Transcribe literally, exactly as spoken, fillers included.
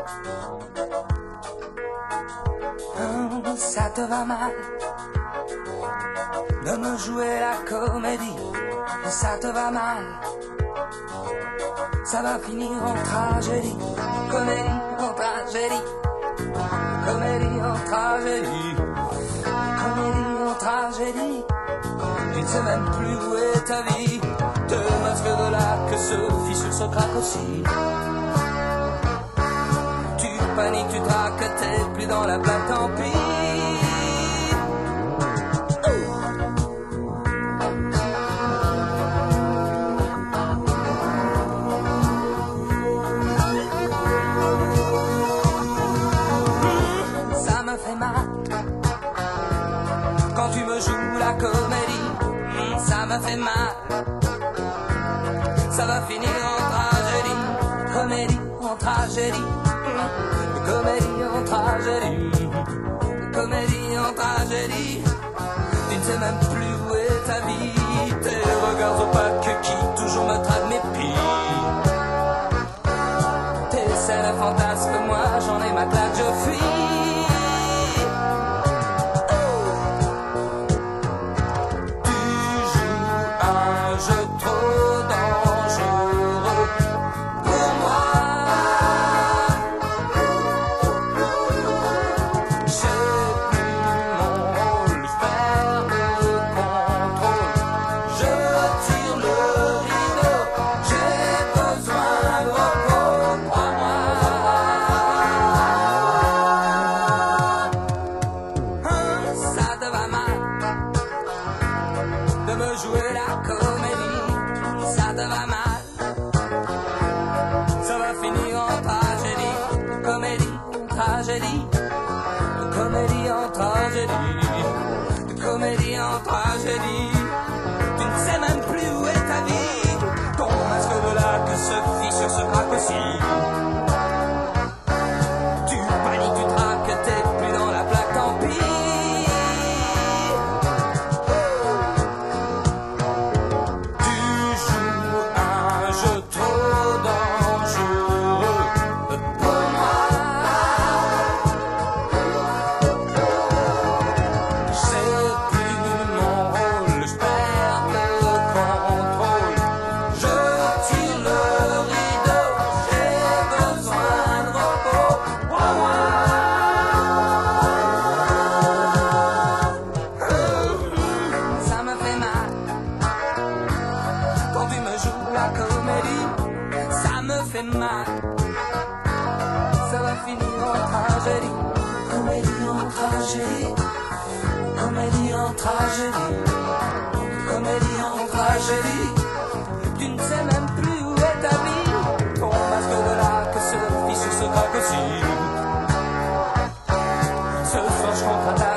Hum, ça te va mal de me jouer la comédie. Ça te va mal, ça va finir en tragédie. Comédie en tragédie, comédie en tragédie, comédie en tragédie. Tu ne sais même plus où est ta vie. Te masque de là que ce fissure se craque aussi. Tu paniques, tu traques, t'es plus dans la plaque, tant pis. Ça me fait mal quand tu me joues la comédie. Ça me fait mal, ça va finir en tragédie. Comédie en tragédie, comédie en tragédie, comédie en tragédie. Tu ne sais même plus où est ta vie. Tes regards opaques qui toujours me traquent mes pieds. Tes scènes fantasques, moi j'en ai ma claque, je fuis. De me jouer la comédie, ça te va mal, ça va finir en tragédie. Comédie en tragédie, comédie en tragédie, comédie en tragédie. Tu ne sais même plus où est ta vie. Ton masque de là que se fissure se craque aussi. Tu paniques, tu traques, t'es plus dans la plaque, tant pis. La comédie, ça me fait mal, ça va finir en tragédie. Comédie en tragédie, comédie en tragédie, comédie en tragédie. Tu ne sais même plus où est ta vie. Ton masque de là que ce fissure se craque aussi. Ce soir je rentre à ta